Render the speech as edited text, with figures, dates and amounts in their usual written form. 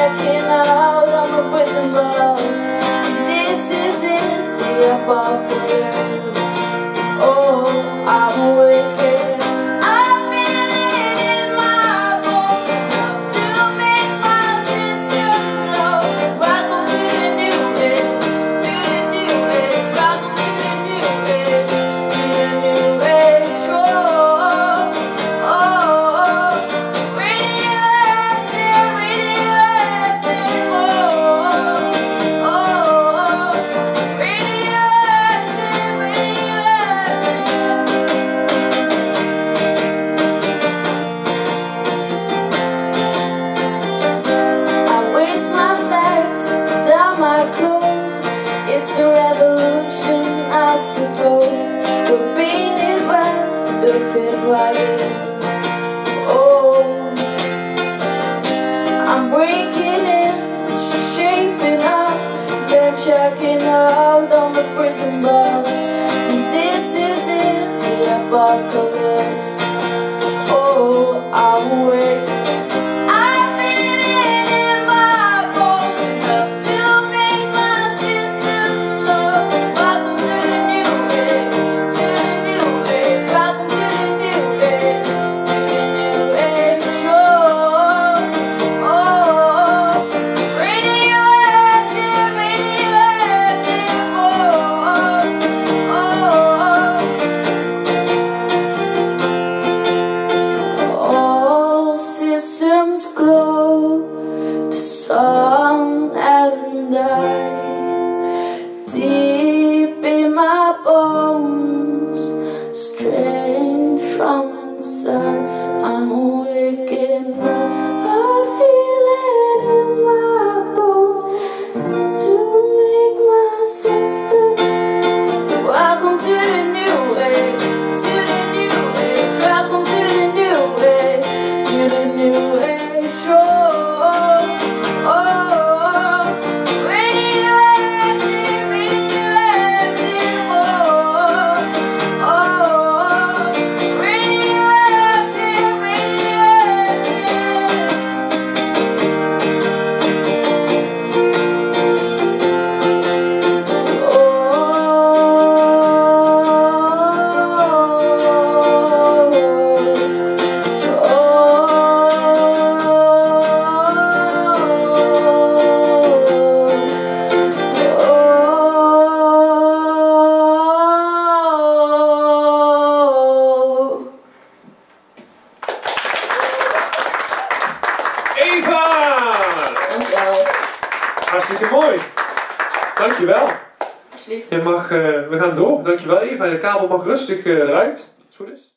checking out on the prison bus. This isn't the apocalypse. Oh, I'm awakened. I feel it in my bones enough to make my system blow. Welcome to the new age, to the new age. Welcome to the new age, to the new age. Oh, oh, oh. Radioactive, radioactive. Oh, oh, oh. Radioactive, radioactive. I waste my flags down my clothes. It's a revolution, I suppose. We're painted well, the fit right in. Oh, I'm breaking in, shaping up, then checking out on the prison bus. And this isn't the apocalypse. Oh, I'm awake. I feel it in my bones enough to make my system blow. Welcome to the new age, to the new age. Welcome to the new age, to the new age. Oh, oh, oh. Radioactive, radioactive. Oh, oh, oh. All systems glow. The sun hasn't died. Deep in my bones, strange from inside. I'm waking up. I feel it in my bones to make my system. Welcome to the new age, to the new age. Welcome to the new age, to the new age. Oh, oh, oh. Radioactive, radioactive. Oh, oh, oh. Radioactive, radioactive. Eva! Dankjewel. Hartstikke mooi. Dankjewel. Alsjeblieft. We gaan door. Dankjewel Eva. De kabel mag rustig eruit. Als het goed is.